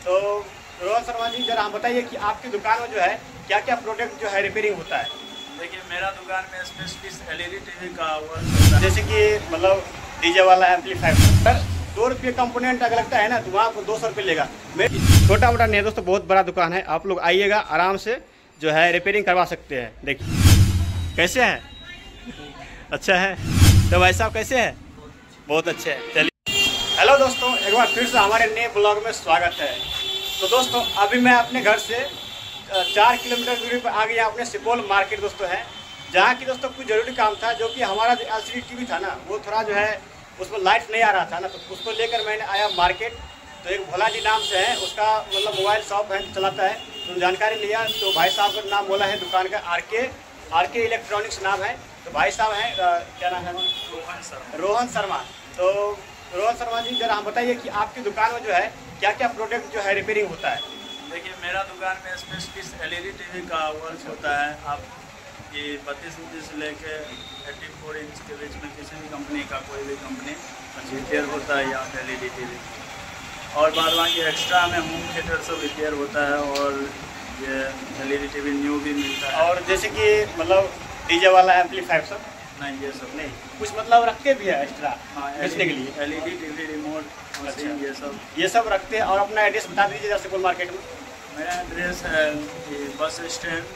तो रोहन शर्मा जी, जरा हम बताइए कि आपकी दुकान में जो है क्या क्या प्रोडक्ट जो है रिपेयरिंग होता है। देखिए, मेरा दुकान में स्पेशलिस्ट एलईडी टीवी का वर्क होता है। जैसे कि मतलब डीजे वाला एम्पलीफायर सर 2 रुपये कंपोनेंट अगर लगता है ना तो वहाँ आपको 200 रुपये लेगा। छोटा मोटा नहीं है दोस्तों, बहुत बड़ा दुकान है। आप लोग आइएगा, आराम से जो है रिपेयरिंग करवा सकते हैं। देखिए कैसे हैं, अच्छा है। तो भाई साहब कैसे हैं? बहुत अच्छे हैं। चलिए, हेलो दोस्तों, एक बार फिर से हमारे नए ब्लॉग में स्वागत है। तो दोस्तों अभी मैं अपने घर से 4 किलोमीटर दूरी पर आ गया, अपने सुपौल मार्केट दोस्तों है, जहाँ की दोस्तों कुछ ज़रूरी काम था। जो कि हमारा जो LCD टीवी था ना, वो थोड़ा जो है उसमें लाइट नहीं आ रहा था ना, तो उसको लेकर मैंने आया मार्केट। तो एक भोला जी नाम से है, उसका मतलब मोबाइल शॉप है, चलाता है। तो जानकारी लिया तो भाई साहब का नाम बोला है दुकान का, आर के इलेक्ट्रॉनिक्स नाम है। तो भाई साहब हैं, क्या नाम है? रोहन शर्मा। तो रोहन शर्मा जी, जरा हम बताइए कि आपकी दुकान में जो है क्या क्या प्रोडक्ट जो है रिपेयरिंग होता है। देखिए, मेरा दुकान में स्पेशलिस्ट एलईडी टीवी का वर्क होता है। आप ये 32 इंच से लेके 84 इंच के बीच में किसी भी कंपनी का कोई भी कंपनी रिपेयर होता है यहाँ पे एलईडी टीवी। और बाद बाकी एक्स्ट्रा में होम थिएटर सब रिपेयर होता है, और ये एलईडी टीवी न्यू भी मिलता है। और जैसे कि मतलब डीजे वाला एम्पलीफायर सब नहीं, ये सब नहीं, कुछ मतलब रखते भी है एक्स्ट्रा बेचने के लिए। एलईडी टीवी रिमोट मशीन ये सब रखते हैं। और अपना एड्रेस बता दीजिए सुपौल मार्केट में। मेरा एड्रेस है बस स्टैंड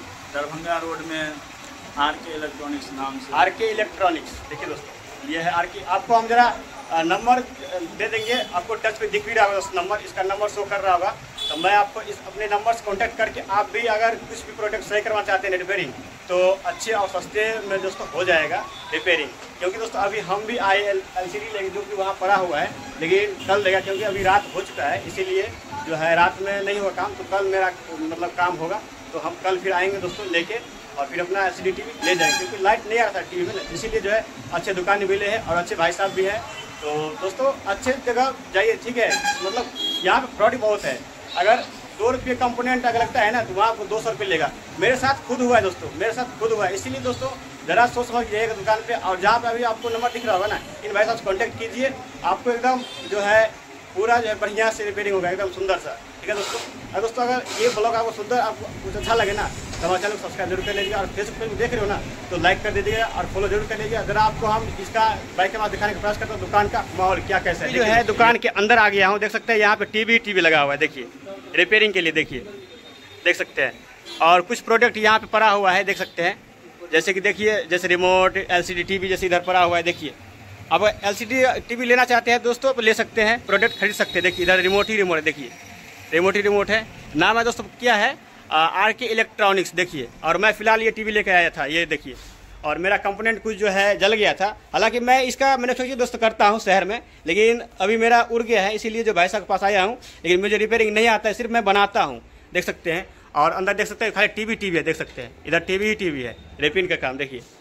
दरभंगा रोड में आर.के. इलेक्ट्रॉनिक्स नाम से। आर.के. इलेक्ट्रॉनिक्स। देखिए दोस्तों, ये है आर.के. आपको हम जरा नंबर दे देंगे, आपको टच पे दिख भी रहा होगा दोस्तों नंबर, इसका नंबर शो कर रहा होगा। तो मैं आपको इस अपने नंबर से कॉन्टैक्ट करके आप भी अगर कुछ भी प्रोडक्ट सही करना चाहते हैं रिपेयरिंग, तो अच्छे और सस्ते में दोस्तों हो जाएगा रिपेयरिंग। क्योंकि दोस्तों अभी हम भी आए LCD लेंगे, जो कि वहाँ पड़ा हुआ है, लेकिन कल देगा क्योंकि अभी रात हो चुका है, इसीलिए जो है रात में नहीं हुआ काम। तो कल मेरा मतलब काम होगा, तो हम कल फिर आएंगे दोस्तों लेके, और फिर अपना LCD टीवी ले जाएंगे। क्योंकि लाइट नहीं आ रहा था टीवी में, इसीलिए जो है अच्छे दुकान मिले हैं और अच्छे भाई साहब भी हैं। तो दोस्तों अच्छे जगह जाइए, ठीक है। मतलब यहाँ पे फ्रॉड बहुत है। अगर 2 रुपये कंपोनेंट अगर लगता है ना तो वहाँ आपको 200 रुपये लेगा। मेरे साथ खुद हुआ है दोस्तों, मेरे साथ खुद हुआ है। इसीलिए दोस्तों ज़रा सोच समझ जाइएगा दुकान पे। और जहाँ पे अभी आपको नंबर दिख रहा होगा ना, इन भाई साहब से कॉन्टैक्ट कीजिए, आपको एकदम जो है पूरा जो है बढ़िया से रिपेयरिंग होगा, एकदम सुंदर सा, ठीक है दोस्तों। और दोस्तों अगर ये ब्लॉग आपको सुंदर, आपको कुछ अच्छा लगे ना, तो हमारे चैनल को सब्सक्राइब जरूर कर लीजिएगा। और फेसबुक पे देख रहे हो ना, तो लाइक कर दीजिएगा और फॉलो जरूर कर लीजिएगा। जरा आपको हम इसका बाइक के बाद दिखाने का प्रयास करते हैं दुकान का माहौल क्या कैसा है। जो है दुकान के अंदर आ गया हूँ, देख सकते हैं यहाँ पे टीवी लगा हुआ है, देखिए रिपेयरिंग के लिए, देखिए देख सकते हैं। और कुछ प्रोडक्ट यहाँ पे पड़ा हुआ है, देख सकते हैं। जैसे कि देखिए, जैसे रिमोट LCD टीवी जैसे इधर पड़ा हुआ है, देखिए। अब LCD टीवी लेना चाहते हैं दोस्तों तो ले सकते हैं, प्रोडक्ट खरीद सकते हैं। देखिए इधर रिमोट है, देखिए रिमोट है। नाम है दोस्तों क्या है, आर.के. इलेक्ट्रॉनिक्स, देखिए। और मैं फिलहाल ये टीवी लेकर आया था, ये देखिए। और मेरा कंपोनेंट कुछ जो है जल गया था, हालांकि मैं इसका मैन्युफैक्चरिंग दोस्तों करता हूँ शहर में, लेकिन अभी मेरा उड़ गया है, इसीलिए जो भाई साहब के पास आया हूँ। लेकिन मुझे रिपेयरिंग नहीं आता है, सिर्फ मैं बनाता हूँ, देख सकते हैं। और अंदर देख सकते हैं खाली टीवी है, देख सकते हैं इधर टीवी है, रिपेयरिंग का काम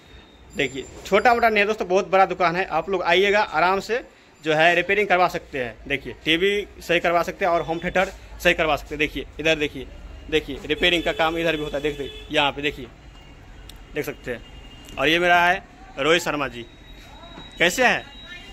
देखिए छोटा मोटा नहीं है दोस्तों, बहुत बड़ा दुकान है। आप लोग आइएगा, आराम से जो है रिपेयरिंग करवा सकते हैं। देखिए टीवी सही करवा सकते हैं और होम थिएटर सही करवा सकते हैं। देखिए इधर देखिए रिपेयरिंग का काम इधर भी होता है, देखिए यहाँ पे देखिए, देख सकते हैं। और ये मेरा है रोहित शर्मा जी, कैसे हैं?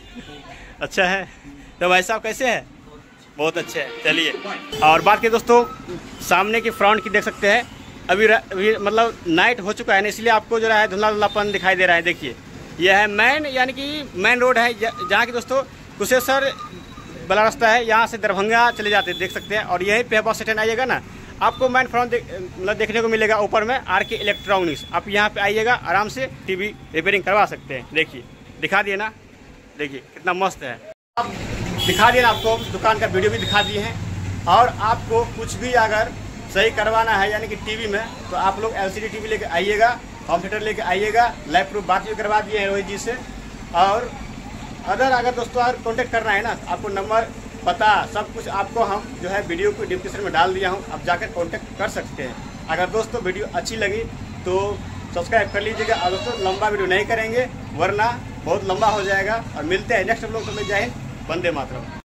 अच्छा है। तो भाई साहब कैसे हैं? बहुत अच्छे हैं। चलिए, और बात की दोस्तों सामने की फ्रंट की देख सकते हैं। अभी मतलब नाइट हो चुका है ना, इसलिए आपको जो है धुंधलापन दिखाई दे रहा है। देखिए यह है मेन, यानी कि मेन रोड है, जहाँ की दोस्तों कुशेश्वर वाला रास्ता है, यहाँ से दरभंगा चले जाते हैं, देख सकते हैं। और यहीं पे बस स्टैंड आइएगा ना, आपको मेन फ्रंट मतलब देखने को मिलेगा ऊपर में आर.के. इलेक्ट्रॉनिक्स। आप यहाँ पे आइएगा, आराम से टीवी रिपेयरिंग करवा सकते हैं। देखिए दिखा दिए ना, देखिए कितना मस्त है। अब दिखा दिए ना, आपको दुकान का वीडियो भी दिखा दिए हैं। और आपको कुछ भी अगर सही करवाना है यानी कि टीवी में, तो आप लोग LCD टीवी लेके आइएगा, होम थिएटर लेके आइएगा। लाइव प्रूफ बात भी करवा दिए हैं रोहित जी से। और अगर दोस्तों अगर कॉन्टेक्ट करना है ना, आपको नंबर पता सब कुछ आपको हम जो है वीडियो को डिस्क्रिप्शन में डाल दिया हूँ, आप जाकर कॉन्टेक्ट कर सकते हैं। अगर दोस्तों वीडियो अच्छी लगी तो सब्सक्राइब कर लीजिएगा। और दोस्तों लंबा वीडियो नहीं करेंगे, वरना बहुत लंबा हो जाएगा। और मिलते हैं नेक्स्ट ब्लॉग में। जय हिंद, वंदे मातरम।